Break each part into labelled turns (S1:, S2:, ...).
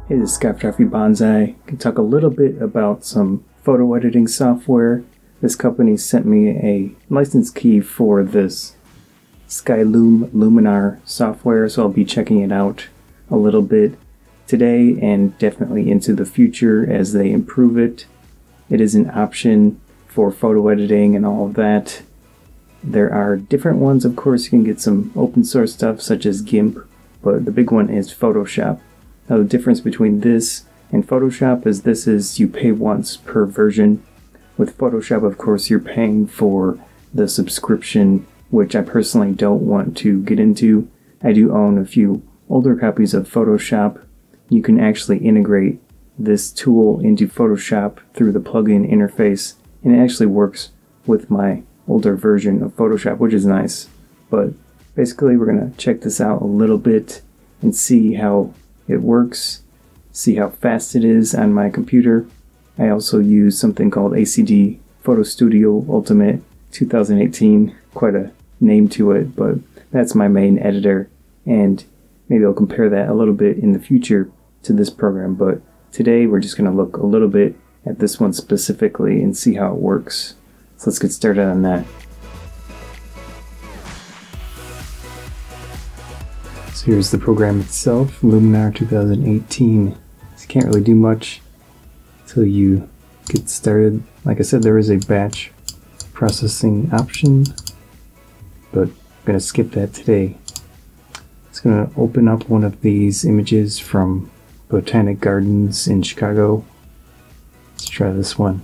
S1: Hey, this is Scott from Banzai. I can talk a little bit about some photo editing software. This company sent me a license key for this Skylum Luminar software, so I'll be checking it out a little bit today and definitely into the future as they improve it. It is an option for photo editing and all of that. There are different ones, of course. You can get some open source stuff such as GIMP, but the big one is Photoshop. Now the difference between this and Photoshop is this is you pay once per version. With Photoshop, of course, you're paying for the subscription, which I personally don't want to get into. I do own a few older copies of Photoshop. You can actually integrate this tool into Photoshop through the plugin interface, and it actually works with my older version of Photoshop, which is nice. But basically, we're going to check this out a little bit and see how it works, see how fast it is on my computer. I also use something called ACD Photo Studio Ultimate 2018, quite a name to it, but that's my main editor, and maybe I'll compare that a little bit in the future to this program, but today we're just going to look a little bit at this one specifically and see how it works. So let's get started on that. So here's the program itself, Luminar 2018. So you can't really do much until you get started. Like I said, there is a batch processing option, but I'm going to skip that today. It's going to open up one of these images from Botanic Gardens in Chicago. Let's try this one.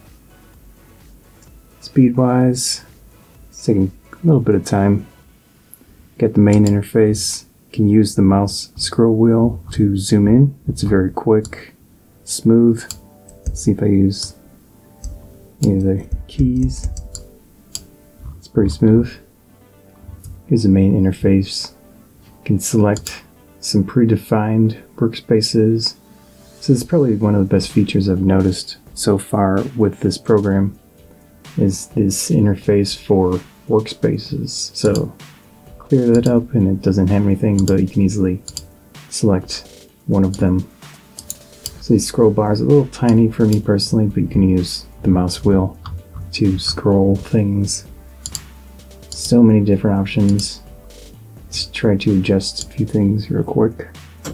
S1: Speed-wise, it's taking a little bit of time. Got the main interface. Can use the mouse scroll wheel to zoom in. It's very quick, smooth. Let's see if I use any of the keys. It's pretty smooth. Here's the main interface. You can select some predefined workspaces. So this is probably one of the best features I've noticed so far with this program, is this interface for workspaces. So clear that up and it doesn't have anything, but you can easily select one of them. So these scroll bars are a little tiny for me personally, but you can use the mouse wheel to scroll things. So many different options. Let's try to adjust a few things real quick.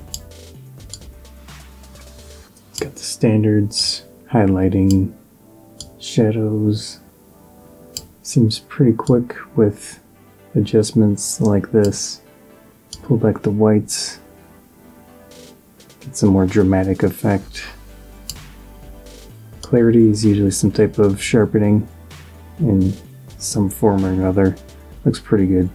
S1: It's got the standards, highlighting, shadows. Seems pretty quick with adjustments like this. Pull back the whites, get some more dramatic effect. Clarity is usually some type of sharpening in some form or another. Looks pretty good.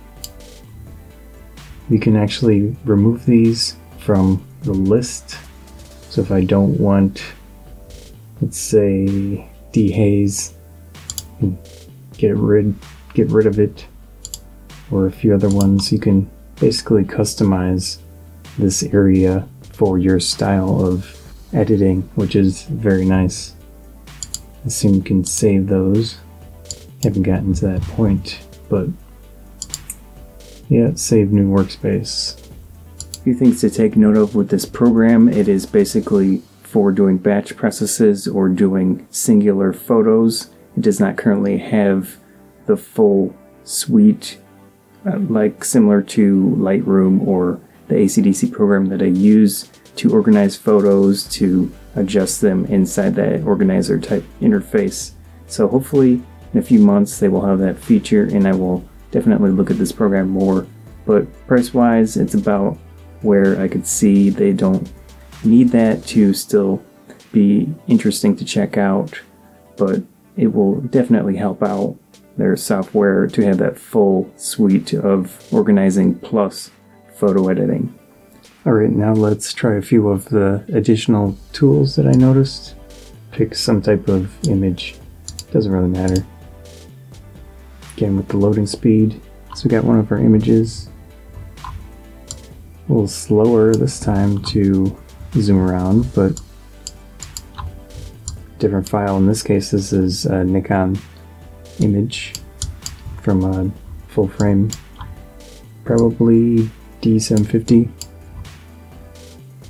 S1: You can actually remove these from the list. So if I don't want, let's say, dehaze, get rid of it, or a few other ones. You can basically customize this area for your style of editing, which is very nice. I assume you can save those. Haven't gotten to that point, but yeah, save new workspace. A few things to take note of with this program: it is basically for doing batch processes or doing singular photos. It does not currently have the full suite like similar to Lightroom or the AC/DC program that I use to organize photos, to adjust them inside that organizer type interface. So hopefully in a few months they will have that feature, and I will definitely look at this program more. But price wise, it's about where I could see they don't need that to still be interesting to check out, but it will definitely help out their software to have that full suite of organizing plus photo editing. Alright, now let's try a few of the additional tools that I noticed. Pick some type of image, doesn't really matter. Again, with the loading speed, so we got one of our images. A little slower this time to zoom around, but different file. In this case, this is a Nikon image from a full frame, probably D750.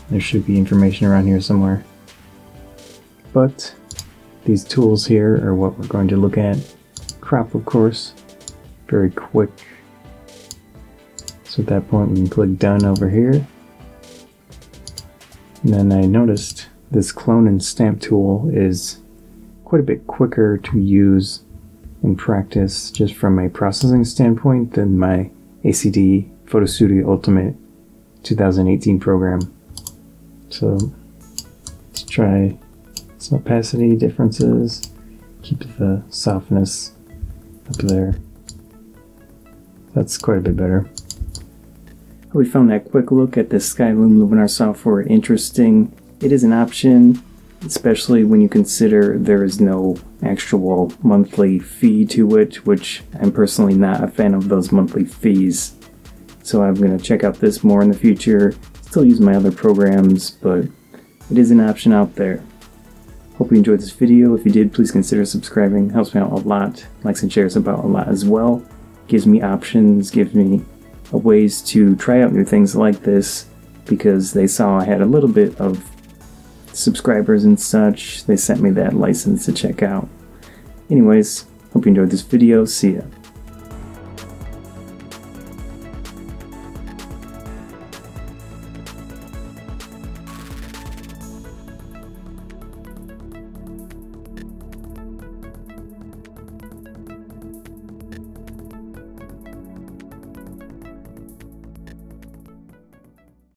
S1: There should be information around here somewhere. But these tools here are what we're going to look at. Crop, of course, very quick. So at that point we can click done over here. And then I noticed this clone and stamp tool is quite a bit quicker to use in practice just from a processing standpoint than my ACD Photo Studio Ultimate 2018 program. So let's try some opacity differences, keep the softness up there. That's quite a bit better. Hope you found that quick look at the Skylum Luminar software interesting. It is an option, especially when you consider there is no actual monthly fee to it, which I'm personally not a fan of those monthly fees. So I'm going to check out this more in the future. Still use my other programs, but it is an option out there. Hope you enjoyed this video. If you did, please consider subscribing. Helps me out a lot. Likes and shares about a lot as well. Gives me options, gives me ways to try out new things like this, because they saw I had a little bit of subscribers and such. They sent me that license to check out. Anyways, hope you enjoyed this video. See ya.